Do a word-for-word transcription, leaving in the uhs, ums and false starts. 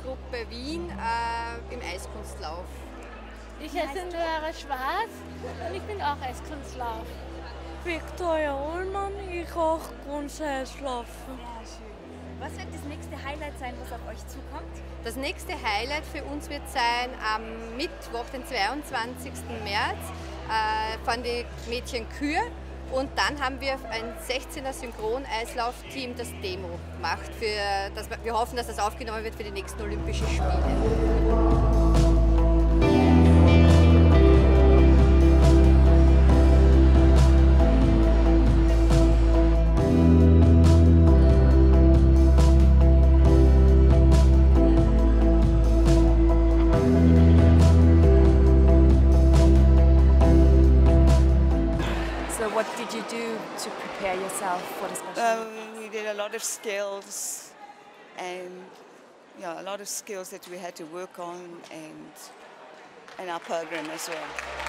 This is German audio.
Gruppe Wien äh, im Eiskunstlauf. Ich heiße Lara Schwarz und ich bin auch Eiskunstlauf. Viktoria Ullmann, ich auch Kunsteislaufen. Ja, schön. Was wird das nächste Highlight sein, was auf euch zukommt? Das nächste Highlight für uns wird sein am Mittwoch, den zweiundzwanzigsten März, äh, von den Mädchen Kür. Und dann haben wir ein sechzehner Synchroneislaufteam, das Demo macht. Für das, wir hoffen, dass das aufgenommen wird für die nächsten Olympischen Spiele. So what did you do to prepare yourself for the Special Um, Olympics? we did a lot of skills and yeah, a lot of skills that we had to work on and and our program as well.